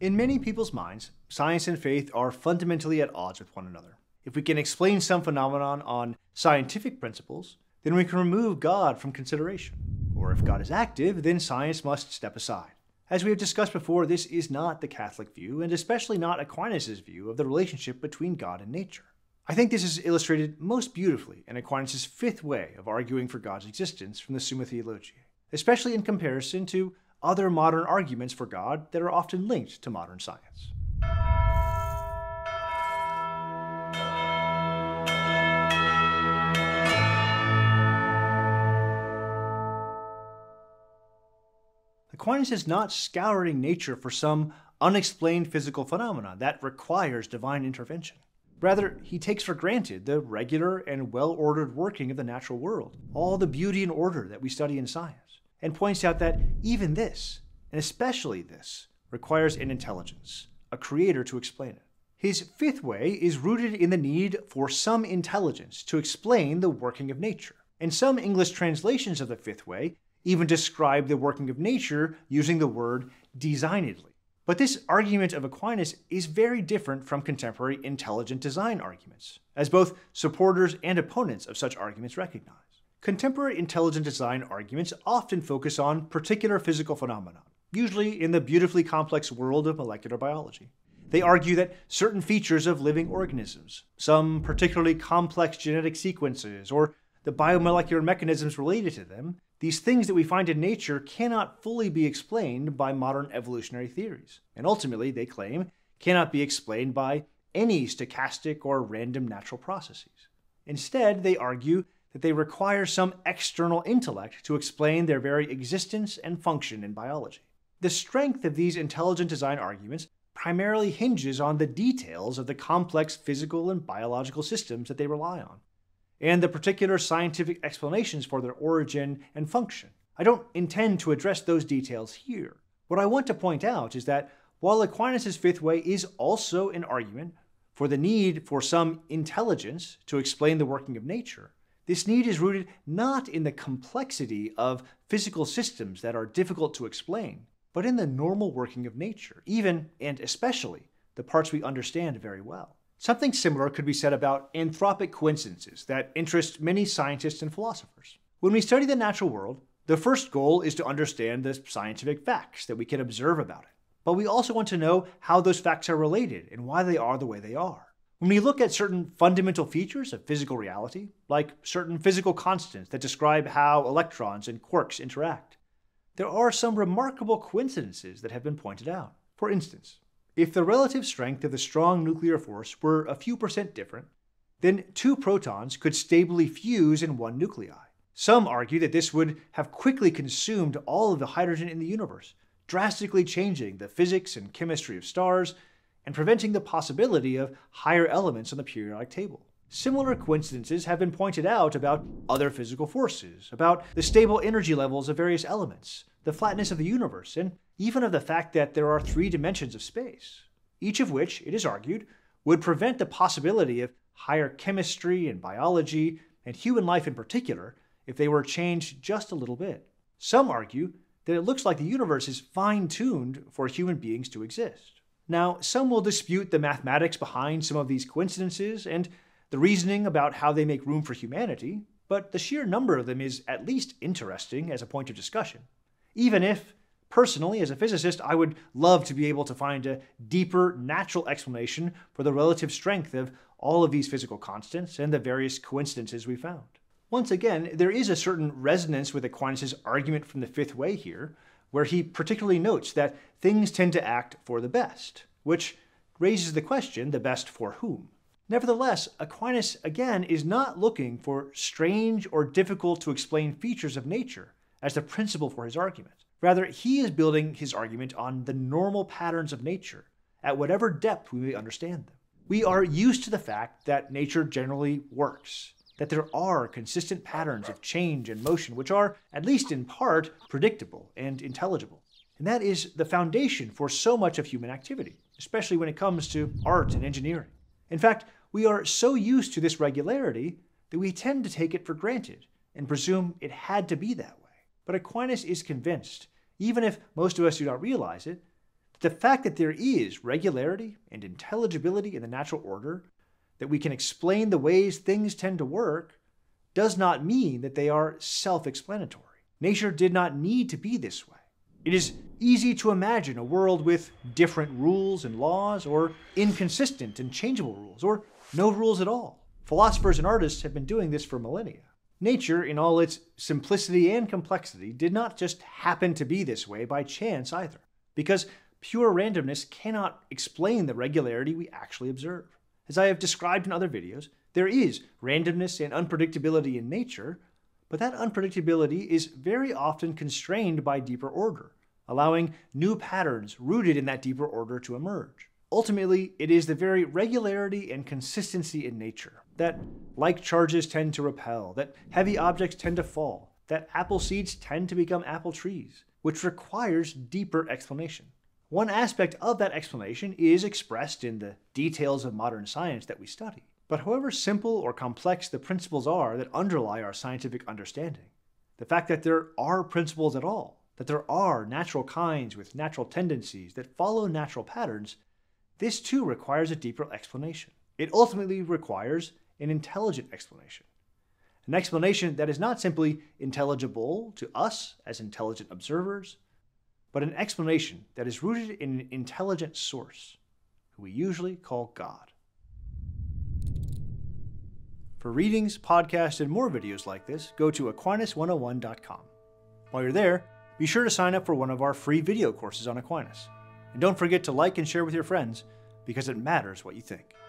In many people's minds, science and faith are fundamentally at odds with one another. If we can explain some phenomenon on scientific principles, then we can remove God from consideration. Or if God is active, then science must step aside. As we have discussed before, this is not the Catholic view, and especially not Aquinas' view of the relationship between God and nature. I think this is illustrated most beautifully in Aquinas' fifth way of arguing for God's existence from the Summa Theologiae, especially in comparison to other modern arguments for God that are often linked to modern science. Aquinas is not scouring nature for some unexplained physical phenomena that requires divine intervention. Rather, he takes for granted the regular and well-ordered working of the natural world, all the beauty and order that we study in science, and points out that even this, and especially this, requires an intelligence, a creator to explain it. His fifth way is rooted in the need for some intelligence to explain the working of nature, and some English translations of the fifth way even describe the working of nature using the word designedly. But this argument of Aquinas is very different from contemporary intelligent design arguments, as both supporters and opponents of such arguments recognize. Contemporary intelligent design arguments often focus on particular physical phenomena, usually in the beautifully complex world of molecular biology. They argue that certain features of living organisms, some particularly complex genetic sequences, or the biomolecular mechanisms related to them, these things that we find in nature cannot fully be explained by modern evolutionary theories, and ultimately, they claim, cannot be explained by any stochastic or random natural processes. Instead, they argue that they require some external intellect to explain their very existence and function in biology. The strength of these intelligent design arguments primarily hinges on the details of the complex physical and biological systems that they rely on, and the particular scientific explanations for their origin and function. I don't intend to address those details here. What I want to point out is that while Aquinas' fifth way is also an argument for the need for some intelligence to explain the working of nature, this need is rooted not in the complexity of physical systems that are difficult to explain, but in the normal working of nature, even and especially the parts we understand very well. Something similar could be said about anthropic coincidences that interest many scientists and philosophers. When we study the natural world, the first goal is to understand the scientific facts that we can observe about it. But we also want to know how those facts are related and why they are the way they are. When we look at certain fundamental features of physical reality, like certain physical constants that describe how electrons and quarks interact, there are some remarkable coincidences that have been pointed out. For instance, if the relative strength of the strong nuclear force were a few percent different, then two protons could stably fuse in one nuclei. Some argue that this would have quickly consumed all of the hydrogen in the universe, drastically changing the physics and chemistry of stars and preventing the possibility of higher elements on the periodic table. Similar coincidences have been pointed out about other physical forces, about the stable energy levels of various elements, the flatness of the universe, and even of the fact that there are 3 dimensions of space, each of which, it is argued, would prevent the possibility of higher chemistry and biology, and human life in particular, if they were changed just a little bit. Some argue that it looks like the universe is fine-tuned for human beings to exist. Now, some will dispute the mathematics behind some of these coincidences and the reasoning about how they make room for humanity, but the sheer number of them is at least interesting as a point of discussion. Even if, personally, as a physicist, I would love to be able to find a deeper, natural explanation for the relative strength of all of these physical constants and the various coincidences we found. Once again, there is a certain resonance with Aquinas' argument from the fifth way here, where he particularly notes that things tend to act for the best, which raises the question, the best for whom? Nevertheless, Aquinas, again, is not looking for strange or difficult to explain features of nature as the principle for his argument. Rather, he is building his argument on the normal patterns of nature, at whatever depth we may understand them. We are used to the fact that nature generally works, that there are consistent patterns of change and motion which are, at least in part, predictable and intelligible. And that is the foundation for so much of human activity, especially when it comes to art and engineering. In fact, we are so used to this regularity that we tend to take it for granted and presume it had to be that way. But Aquinas is convinced, even if most of us do not realize it, that The fact that there is regularity and intelligibility in the natural order, that we can explain the ways things tend to work, does not mean that they are self-explanatory. Nature did not need to be this way. It is easy to imagine a world with different rules and laws, or inconsistent and changeable rules, or no rules at all. Philosophers and artists have been doing this for millennia. Nature, in all its simplicity and complexity, did not just happen to be this way by chance either, because pure randomness cannot explain the regularity we actually observe. As I have described in other videos, there is randomness and unpredictability in nature, but that unpredictability is very often constrained by deeper order, allowing new patterns rooted in that deeper order to emerge. Ultimately, it is the very regularity and consistency in nature, that like charges tend to repel, that heavy objects tend to fall, that apple seeds tend to become apple trees, which requires deeper explanation. One aspect of that explanation is expressed in the details of modern science that we study. But however simple or complex the principles are that underlie our scientific understanding, the fact that there are principles at all, that there are natural kinds with natural tendencies that follow natural patterns, this too requires a deeper explanation. It ultimately requires an intelligent explanation. An explanation that is not simply intelligible to us as intelligent observers, but an explanation that is rooted in an intelligent source, who we usually call God. For readings, podcasts, and more videos like this, go to Aquinas101.com. While you're there, be sure to sign up for one of our free video courses on Aquinas. And don't forget to like and share with your friends, because it matters what you think.